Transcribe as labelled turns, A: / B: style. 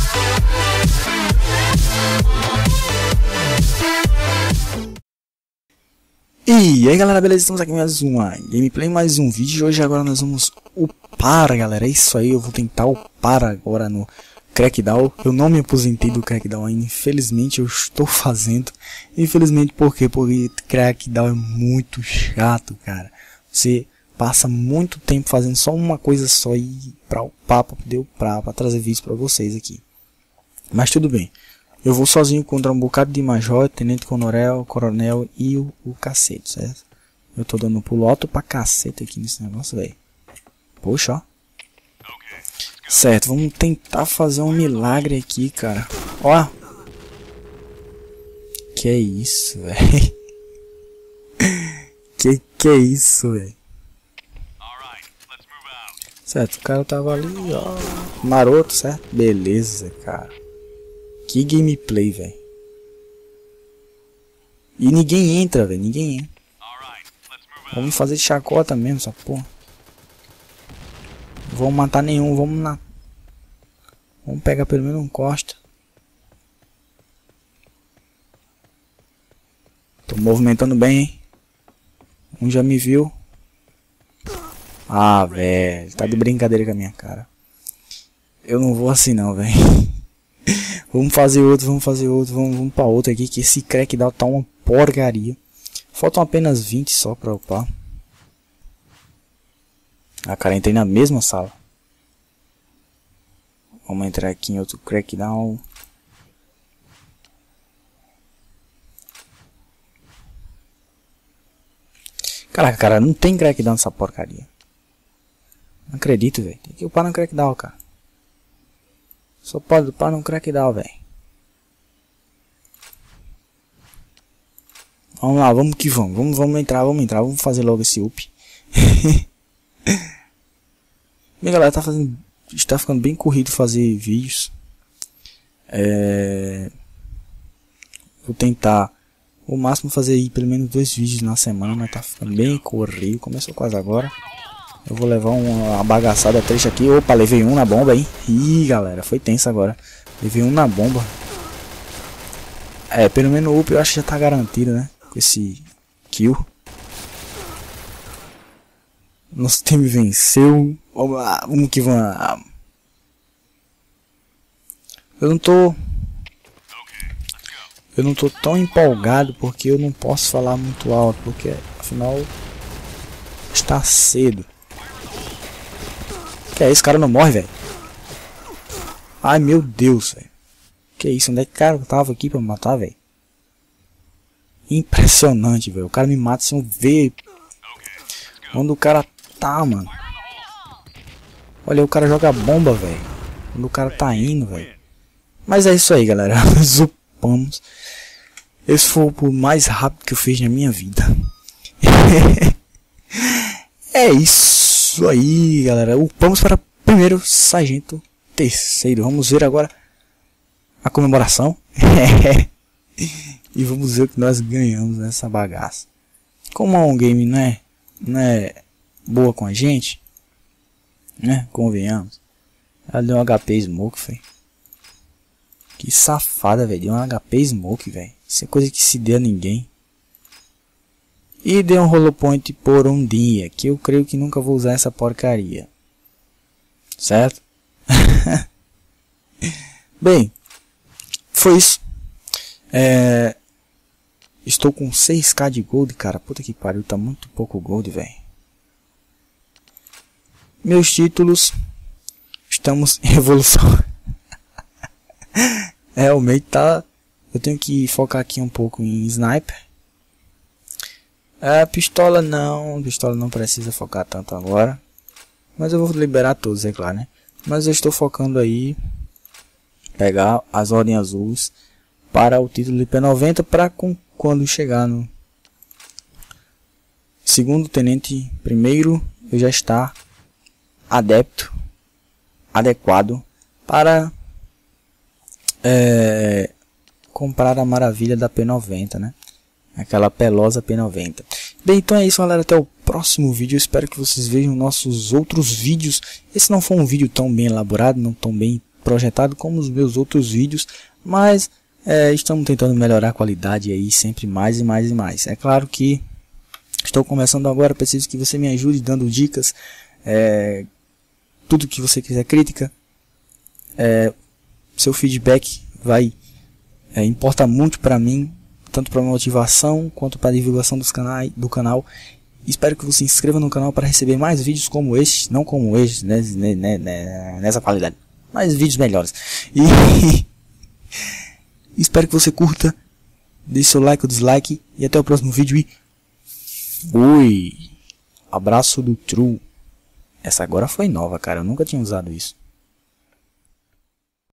A: E aí galera, beleza? Estamos aqui em mais uma gameplay, mais um vídeo. Hoje agora nós vamos upar, galera. É isso aí, eu vou tentar upar agora no Crackdown. Eu não me aposentei do Crackdown ainda, infelizmente eu estou fazendo. Infelizmente por quê? Porque Crackdown é muito chato, cara. Você passa muito tempo fazendo só uma coisa só e pra upar, pra poder upar, pra trazer vídeos pra vocês aqui. Mas tudo bem. Eu vou sozinho contra um bocado de major, tenente coronel e o cacete, certo? Eu tô dando pulo alto pra cacete aqui nesse negócio, velho. Poxa, ó. Certo, vamos tentar fazer um milagre aqui, cara. Ó. Que é isso, velho? Que é isso, velho? Certo, o cara tava ali, ó. Maroto, certo? Beleza, cara. Que gameplay, velho. E ninguém entra, velho. Ninguém entra. Vamos fazer de chacota mesmo, essa porra. Não vamos matar nenhum. Vamos pegar pelo menos um Costa. Tô movimentando bem, hein. Um já me viu. Ah, velho. Tá de brincadeira com a minha cara. Eu não vou assim não, velho. Vamos fazer outro, vamos pra outro aqui, que esse Crackdown tá uma porcaria. Faltam apenas 20 só pra upar. Ah, cara, entrei na mesma sala. Vamos entrar aqui em outro Crackdown. Caraca, cara, não tem Crackdown nessa porcaria. Não acredito, velho. Tem que upar no Crackdown, cara. Só pode upar no Crackdown, velho. Vamos lá, vamos que vamos. Vamos entrar. Vamos fazer logo esse up. Bem, galera, está ficando bem corrido fazer vídeos. Vou tentar o máximo fazer aí pelo menos 2 vídeos na semana, mas tá ficando bem corrido. Começou quase agora. Eu vou levar uma bagaçada trecha aqui. Opa, levei um na bomba, hein. Ih, galera, foi tenso agora. Levei um na bomba. Pelo menos o up eu acho que já tá garantido, né. Com esse kill. Nosso time venceu. Vamos lá, vamos que vamos. Eu não tô tão empolgado porque eu não posso falar muito alto. Porque afinal está cedo. Que é isso, cara não morre, velho. Ai, meu Deus, velho. Que isso, onde é que o cara tava aqui pra me matar, velho? Impressionante, velho. O cara me mata sem eu ver onde o cara tá, mano. Olha, o cara joga bomba, velho. Onde o cara tá indo, velho. Mas é isso aí, galera. Upamos. Esse foi o mais rápido que eu fiz na minha vida. É isso aí, galera. Upamos para primeiro sargento terceiro. Vamos ver agora a comemoração. E vamos ver o que nós ganhamos nessa bagaça. Como a OnGame não é boa com a gente, né? Convenhamos. Ela deu um HP Smoke, velho. Que safada, velho. Deu um HP Smoke, velho. Isso é coisa que se dê a ninguém. E deu um Holopoint por um dia, que eu creio que nunca vou usar essa porcaria. Certo? Bem, foi isso. Estou com 6k de gold, cara. Puta que pariu, tá muito pouco gold, velho. Meus títulos. Estamos em evolução. Realmente tá. Eu tenho que focar aqui um pouco em sniper. Pistola não precisa focar tanto agora. Mas eu vou liberar todos, é claro, né? Mas eu estou focando aí pegar as ordens azuis para o título de P90 para quando chegar no segundo tenente primeiro eu já estar adequado para comprar a maravilha da P90, né? Aquela pelosa P90. Bem, então é isso, galera. Até o próximo vídeo. Eu espero que vocês vejam nossos outros vídeos. Esse não foi um vídeo tão bem elaborado, não tão bem projetado como os meus outros vídeos, mas estamos tentando melhorar a qualidade aí sempre mais e mais e mais. É claro que estou começando agora, preciso que você me ajude dando dicas, tudo que você quiser, crítica, seu feedback vai importa muito para mim, tanto para motivação quanto para a divulgação do canal. Espero que você se inscreva no canal para receber mais vídeos como este, não como este, nessa qualidade, mas vídeos melhores. E espero que você curta, deixe seu like ou dislike e até o próximo vídeo e fui! Abraço do True. Essa agora foi nova, cara, eu nunca tinha usado isso.